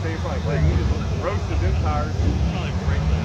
tastes like. Like, you just roasted them tires. Probably break the